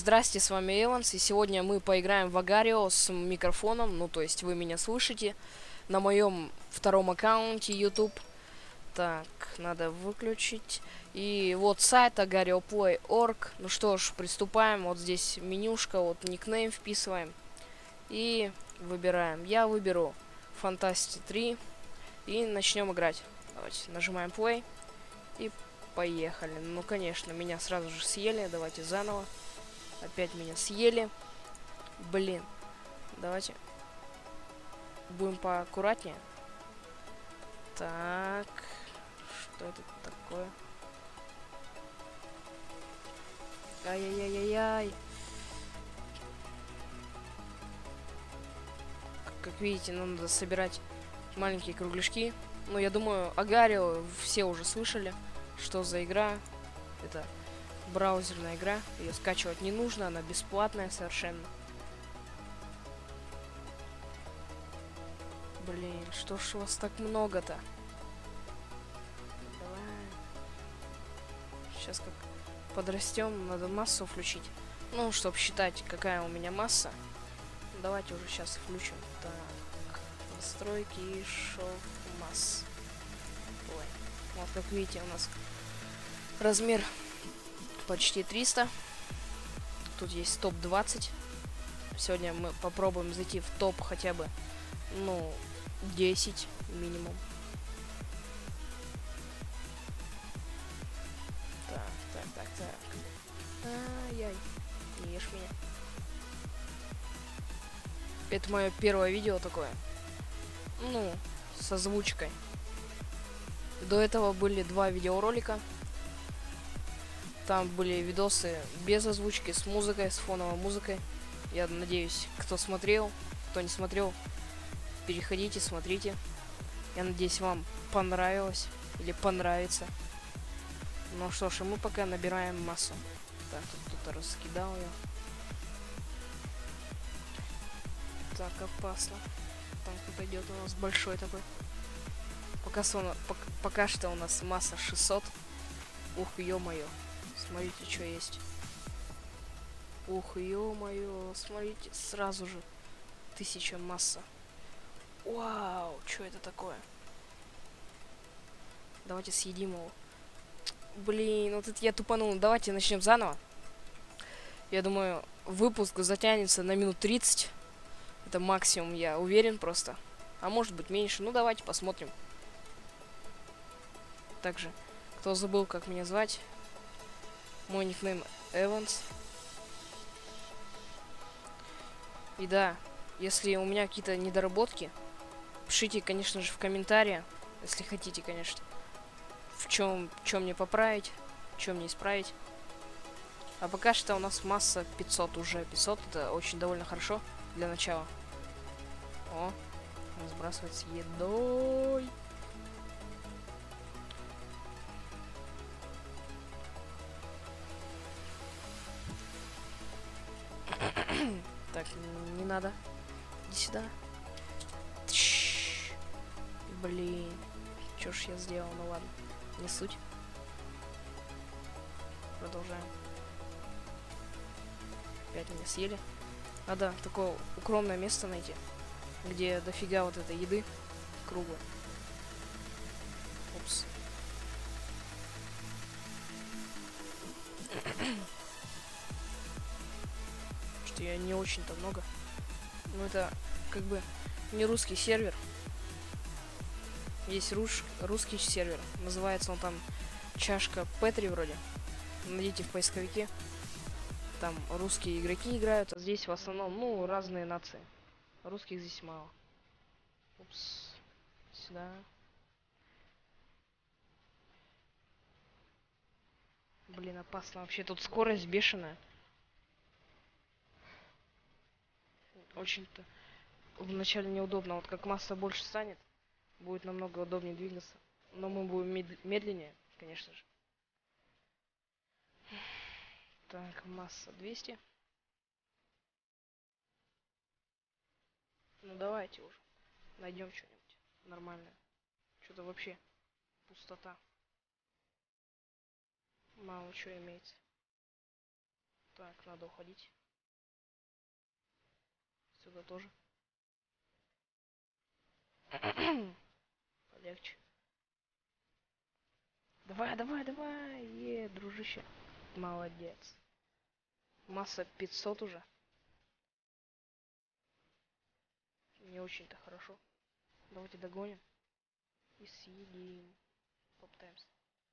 Здрасте, с вами Эванс, и сегодня мы поиграем в Агарио с микрофоном, ну то есть вы меня слышите, на моем втором аккаунте YouTube. Так, надо выключить. И вот сайт agarioplay.org. Ну что ж, приступаем. Вот здесь менюшка, вот никнейм вписываем. И выбираем. Я выберу Fantasy 3. И начнем играть. Давайте нажимаем play. И поехали. Ну конечно, меня сразу же съели. Давайте заново. Опять меня съели. Блин. Давайте будем поаккуратнее. Так. Что это такое? Ай-яй-яй-яй-яй. Как видите, нам надо собирать маленькие кругляшки. Ну, я думаю, Агарио все уже слышали, что за игра. Это браузерная игра. Ее скачивать не нужно, она бесплатная совершенно. Блин, что ж у вас так много-то? Давай. Сейчас как подрастем, надо массу включить. Ну, чтобы считать, какая у меня масса. Давайте уже сейчас включим. Так, настройки и шов масс. Ой. Вот как видите, у нас размер почти 300. Тут есть топ-20. Сегодня мы попробуем зайти в топ хотя бы, ну, 10 минимум. Так. Ай-яй. Не ешь меня. Это мое первое видео такое. Ну, с озвучкой. До этого были 2 видеоролика. Там были видосы без озвучки, с музыкой, с фоновой музыкой. Я надеюсь, кто смотрел, кто не смотрел, переходите, смотрите. Я надеюсь, вам понравилось или понравится. Ну что ж, мы пока набираем массу. Так, тут кто-то раскидал ее. Так, опасно. Там кто-то идет у нас большой такой. Пока что у нас масса 600. Ух, ё-моё. Смотрите, что есть. Ух, ё-моё. Смотрите, сразу же 1000 масса. Вау, что это такое? Давайте съедим его. Блин, вот это я тупанул. Давайте начнем заново. Я думаю, выпуск затянется на минут 30. Это максимум, я уверен просто. А может быть меньше. Ну давайте посмотрим. Также, кто забыл, как меня звать, мой никнейм Эванс. И да, если у меня какие-то недоработки, пишите, конечно же, в комментариях, если хотите, конечно. В чем мне поправить, в чем мне исправить. А пока что у нас масса 500 уже. 500 это очень довольно хорошо для начала. О, сбрасывать с едой. Так, не надо. Иди сюда. Блин. Что ж я сделал? Ну ладно. Не суть. Продолжаем. Опять меня съели. Надо такое укромное место найти, где дофига вот этой еды круглой. Упс. Что я не очень-то много. Ну это как бы не русский сервер. Есть русский сервер. Называется он там чашка Петри вроде. Найдите в поисковике. Там русские игроки играют, а здесь в основном, ну, разные нации. Русских здесь мало. Упс. Сюда. Блин, опасно. Вообще тут скорость бешеная. Очень-то вначале неудобно. Вот как масса больше станет, будет намного удобнее двигаться. Но мы будем медленнее, конечно же. Так, масса 200. Ну давайте уже. Найдем что-нибудь нормальное. Что-то вообще пустота. Мало что имеется. Так, надо уходить. Сюда тоже. Полегче. Давай, давай, давай. Дружище. Молодец. Масса 500 уже. Не очень-то хорошо. Давайте догоним. И съедим. Попытаемся.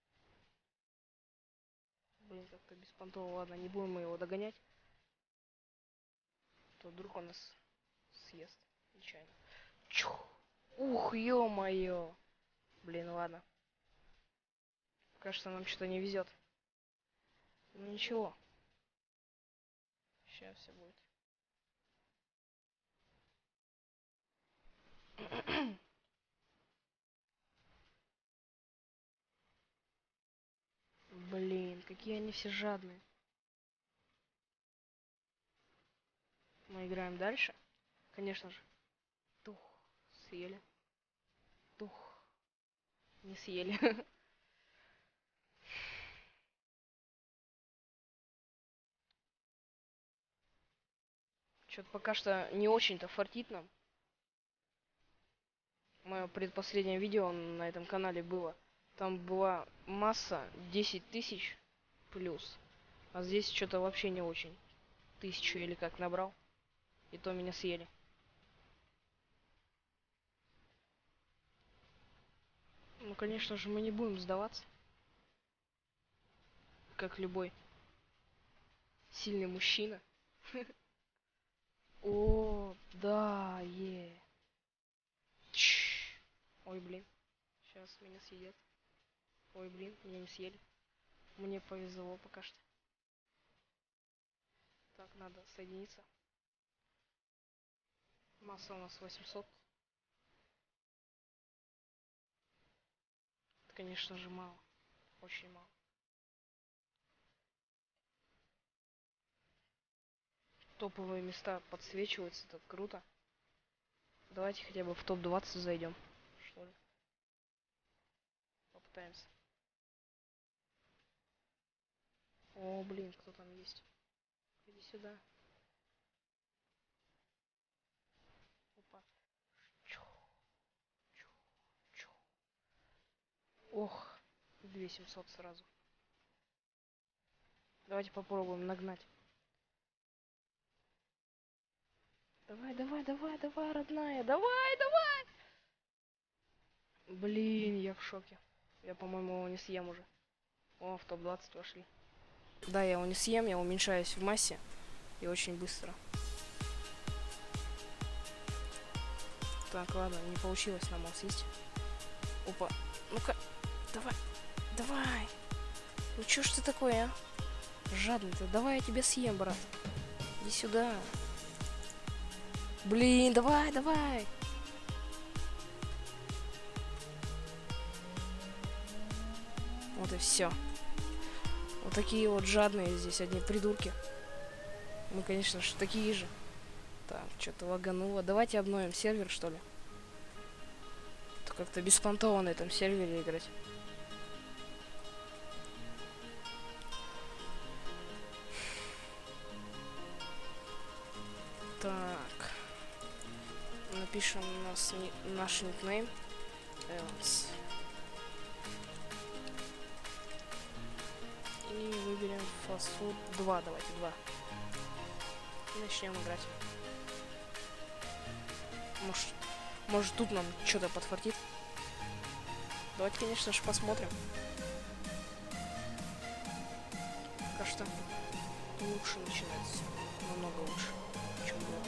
Блин, как-то беспонтово. Ладно, не будем мы его догонять. То вдруг он нас съест. Нечаянно. Чух. Ух, ё-моё. Блин, ладно. Кажется, нам что-то не везет. Ну ничего. Сейчас все будет. Блин, какие они все жадные. Мы играем дальше. Конечно же. Тух. Съели. Тух. Не съели. Что-то пока что не очень-то фартит нам. Мое предпоследнее видео на этом канале было. Там была масса 10 тысяч плюс. А здесь что-то вообще не очень. 1000 или как набрал. И то меня съели. Ну, конечно же, мы не будем сдаваться. Как любой сильный мужчина. О, да, Ой, блин. Сейчас меня съедят. Ой, блин, меня не съели. Мне повезло пока что. Так, надо соединиться. Масса у нас 800. Это, конечно же, мало. Очень мало. Топовые места подсвечиваются, это круто. Давайте хотя бы в топ-20 зайдем. Что ли? Попытаемся. О, блин, кто там есть? Иди сюда. Опа. Чух, чух, чух. Ох, 2700 сразу. Давайте попробуем нагнать. Давай, давай, давай, давай, родная. Давай, давай. Блин, я в шоке. Я, по-моему, его не съем уже. О, в топ-20 вошли. Да, я его не съем, я уменьшаюсь в массе. И очень быстро. Так, ладно, не получилось нам его съесть. Опа. Ну-ка, давай, давай. Ну чё ж ты такой, а? Жадный-то. Давай я тебя съем, брат. Иди сюда. Блин, давай, давай. Вот и все. Вот такие вот жадные здесь одни придурки. Мы, конечно же, такие же. Так, что-то лагануло. Давайте обновим сервер, что ли. То как-то беспонтово на этом сервере играть. Так. Напишем наш никнейм. Else. И выберем фастфуд 2. Давайте 2. И начнем играть. Может тут нам что-то подфартит. Давайте, конечно же, посмотрим. Пока что лучше начинается. Намного лучше, чем было.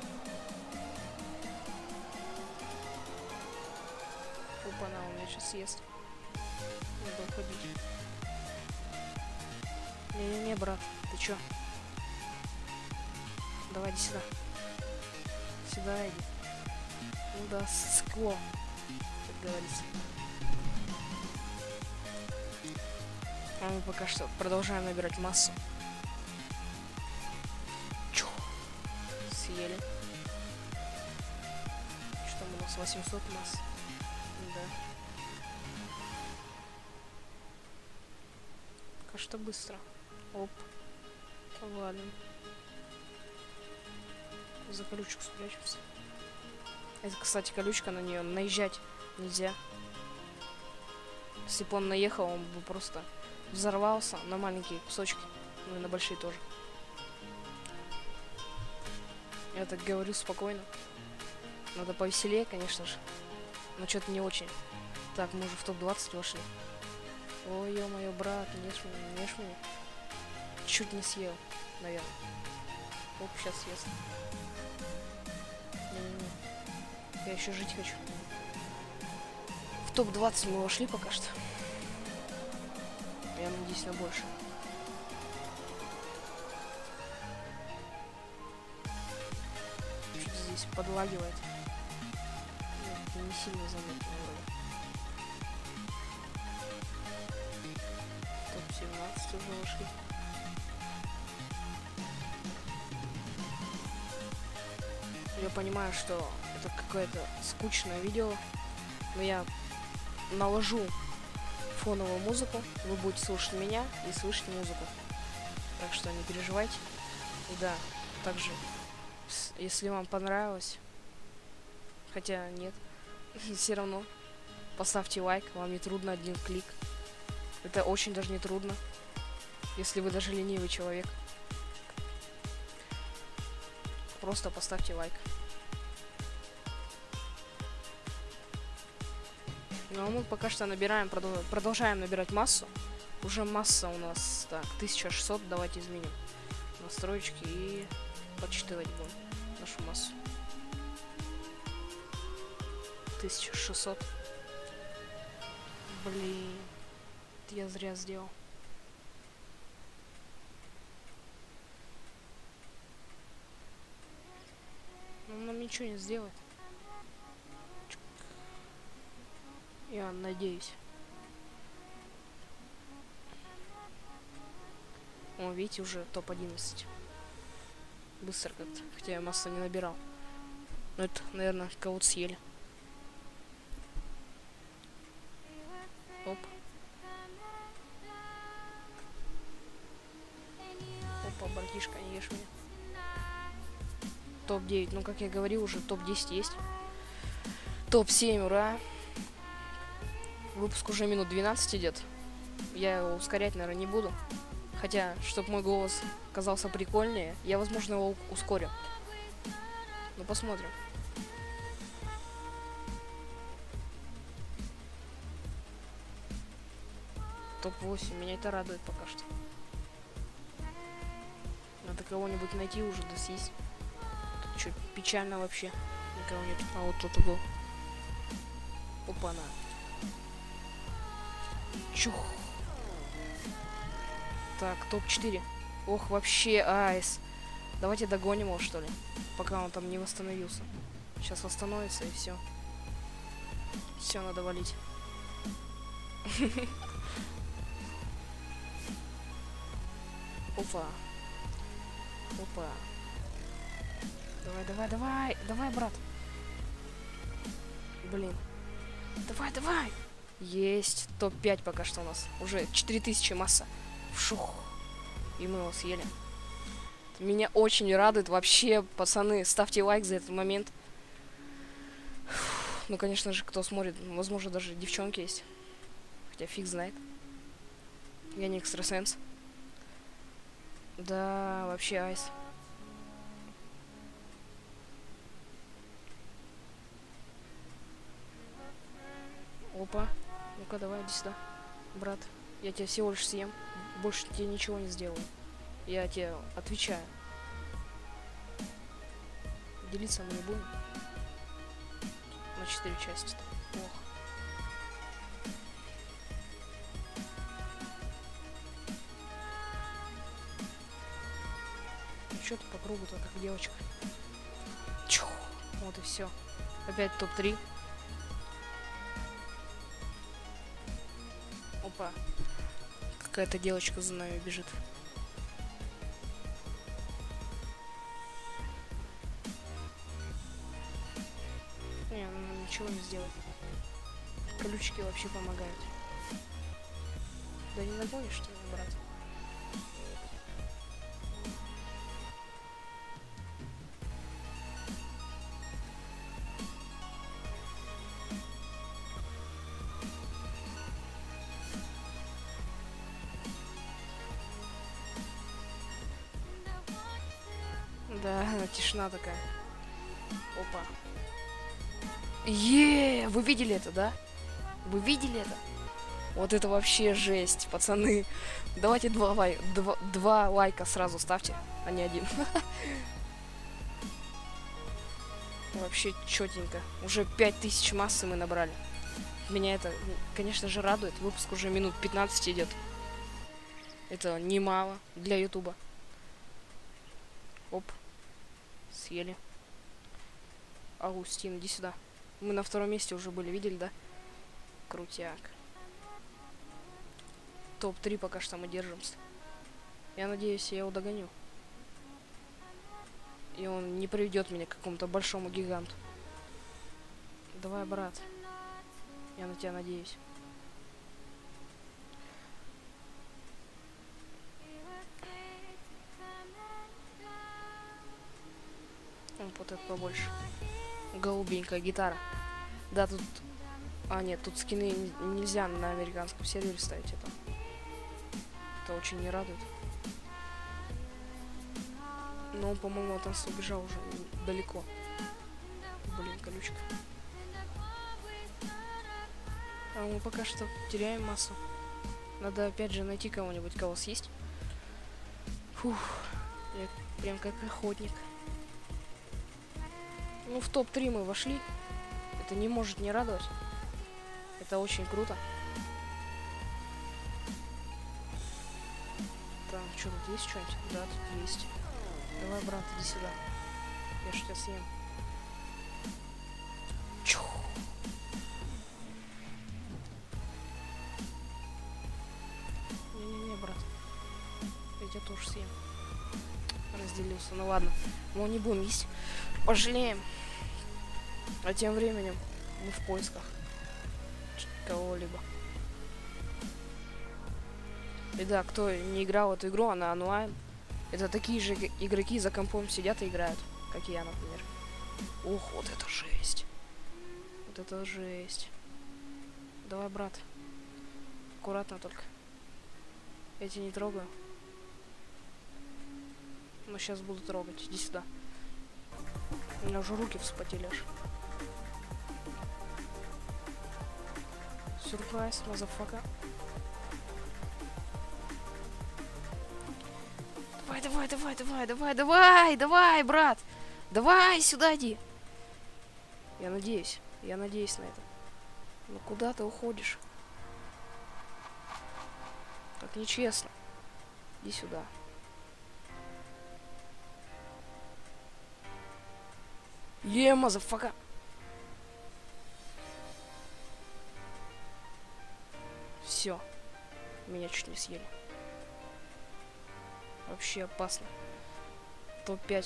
Опа, она у меня сейчас съест. Надо уходить. Не-не-не, брат, ты чё? Давай, иди сюда. Сюда иди. Ну да, скло, как говорится. А мы пока что продолжаем набирать массу. Чух. Съели. Что там у нас 800 масс? Да. Пока что быстро. Оп. Валим. За колючку спрячемся. Это, кстати, колючка, на нее наезжать нельзя. Если бы он наехал, он бы просто взорвался на маленькие кусочки. Ну и на большие тоже. Я так говорю спокойно. Надо повеселее, конечно же. Но что-то не очень. Так, мы уже в топ-20 вошли. Ой, ё-моё, брат, не ешь меня, не ешь меня. Чуть не съел, наверное. Оп, сейчас съест. Не-не-не. Я еще жить хочу. В топ-20 мы вошли пока что. Я надеюсь на больше. Что-то здесь подлагивает. Нет, не сильно заметно вроде. Топ-17 уже вошли. Я понимаю, что это какое-то скучное видео, но я наложу фоновую музыку, вы будете слушать меня и слышать музыку. Так что не переживайте. И да, также, если вам понравилось, хотя нет, все равно поставьте лайк, вам не трудно, один клик. Это очень даже не трудно, если вы даже ленивый человек. Просто поставьте лайк. Ну а мы пока что набираем, продолжаем набирать массу. Уже масса у нас, так, 1600, давайте изменим настройки и подсчитывать будем нашу массу. 1600. Блин, это я зря сделал. Он нам ничего не сделает. Я надеюсь. О, видите, уже топ-11. Быстро как-то. Хотя я массу не набирал. Но это, наверное, кого-то съели. Оп. Опа, братишка, не ешь меня. Топ-9. Ну, как я говорил, уже топ-10 есть. Топ-7, ура. Выпуск уже минут 12 идет. Я его ускорять, наверное, не буду. Хотя, чтобы мой голос казался прикольнее, я, возможно, его ускорю. Ну, посмотрим. Топ-8. Меня это радует пока что. Надо кого-нибудь найти уже, да съесть. Тут что, печально вообще. Никого нет. А вот кто-то был. Опа-на. Чух. Так, топ-4. Ох, вообще айс. Давайте догоним его, что ли. Пока он там не восстановился. Сейчас восстановится и все. Все, надо валить. Опа. Опа. Давай, давай, давай. Давай, брат. Блин. Давай, давай. Есть. Топ-5 пока что у нас. Уже 4000 масса. Вшух. И мы его съели. Меня очень радует. Вообще, пацаны, ставьте лайк за этот момент. Ну, конечно же, кто смотрит. Возможно, даже девчонки есть. Хотя фиг знает. Я не экстрасенс. Да, вообще айс. Опа. Ну-ка, давай, иди сюда. Брат, я тебя всего лишь съем. Больше тебе ничего не сделаю. Я тебе отвечаю. Делиться мы не будем. На 4 части. Ох. Ну что ты по кругу-то, как девочка. Чух. Вот и все. Опять топ-3. Опа. Какая-то девочка за нами бежит. Не, ну ничего не сделать. Колючки вообще помогают. Да не догонишь, что ли, брат? Да, тишина такая. Опа. Вы видели это, да? Вы видели это? Вот это вообще жесть, пацаны. Давайте два лайка сразу ставьте, а не один. Вообще четенько. Уже 5000 массы мы набрали. Меня это, конечно же, радует. Выпуск уже минут 15 идет. Это немало для ютуба. Оп. Съели. Агустин, иди сюда. Мы на втором месте уже были, видели, да? Крутяк. Топ-3 пока что мы держимся. Я надеюсь, я его догоню. И он не приведет меня к какому-то большому гиганту. Давай, брат. Я на тебя надеюсь. Вот это побольше. Голубенькая гитара. Да, тут... А, нет, тут скины нельзя на американском сервере ставить это. Это очень не радует. Но он, по-моему, от нас убежал уже далеко. Блин, колючка. А мы пока что теряем массу. Надо опять же найти кого-нибудь, кого съесть. Фух, я прям как охотник. Ну, в топ-3 мы вошли. Это не может не радовать. Это очень круто. Так, что тут есть что-нибудь? Да, тут есть. Давай, брат, иди сюда. Я ж тебя съем. Чух. Не-не-не, брат. Я тебя тоже съем. Разделился. Ну ладно. Мы не будем есть. Пожалеем. А тем временем мы в поисках кого-либо. И да, кто не играл в эту игру, она онлайн. Это такие же игроки за компом сидят и играют, как и я, например. Ух, вот это жесть. Вот это жесть. Давай, брат. Аккуратно только. Я тебя не трогаю. Но сейчас буду трогать. Иди сюда. У меня уже руки вспотели аж. Сюрприз, мазафака. Давай, брат. Давай, сюда иди. Я надеюсь на это. Ну куда ты уходишь? Так нечестно. Иди сюда. Мазафака. Все. Меня чуть не съели. Вообще опасно. Топ-5.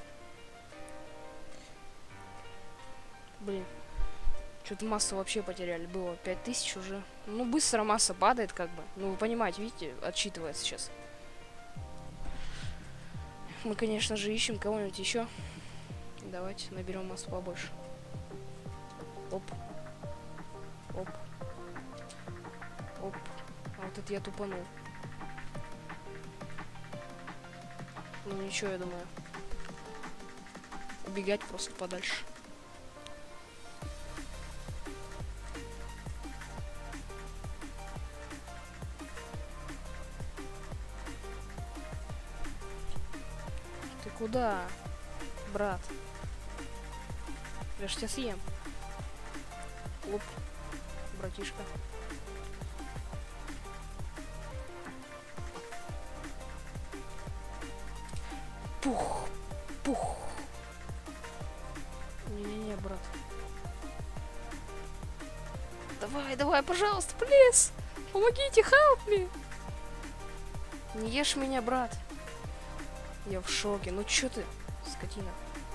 Блин. Что-то массу вообще потеряли. Было 5000 уже. Ну, быстро масса падает, как бы. Ну, вы понимаете, видите, отсчитывается сейчас. Мы, конечно же, ищем кого-нибудь еще. Давайте наберем массу побольше. Оп. Оп. Оп. А вот это я тупанул. Ну ничего, я думаю. Убегать просто подальше. Ты куда, брат? Я ж тебя съем. Оп, братишка. Пух, пух. Не-не-не, брат. Давай, пожалуйста, плиз. Помогите, help me. Не ешь меня, брат. Я в шоке. Ну чё ты, скотина?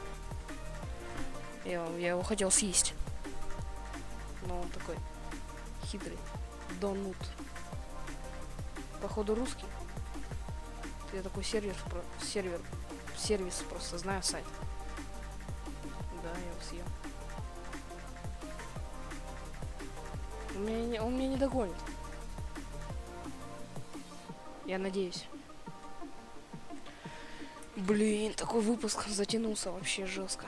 Я его хотел съесть. Но он такой хитрый. Донут. Походу русский. Я такой сервис просто знаю сайт. Да, я его съел. Он меня не догонит. Я надеюсь. Блин, такой выпуск затянулся вообще жестко.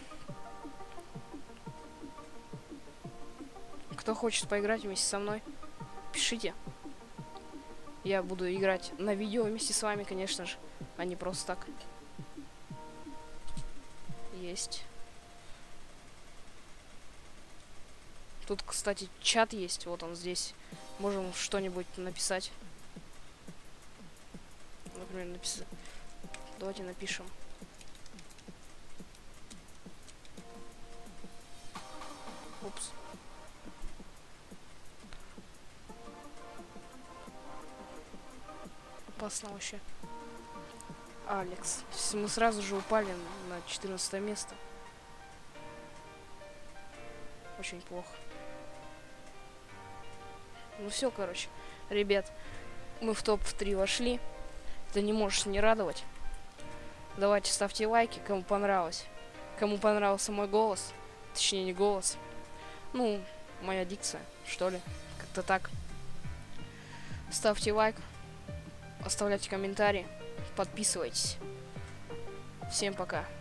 Кто хочет поиграть вместе со мной, пишите. Я буду играть на видео вместе с вами, конечно же, а не просто так. Есть. Тут, кстати, чат есть, вот он здесь. Можем что-нибудь написать. Например, написать. Давайте напишем. Упс. Опасно вообще. Алекс. Мы сразу же упали на 14 место. Очень плохо. Ну все, короче. Ребят, мы в топ-3 вошли. Это не может не радовать. Давайте ставьте лайки, кому понравилось. Кому понравился мой голос. Точнее, не голос. Ну, моя дикция, что ли. Как-то так. Ставьте лайк. Оставляйте комментарии. Подписывайтесь. Всем пока.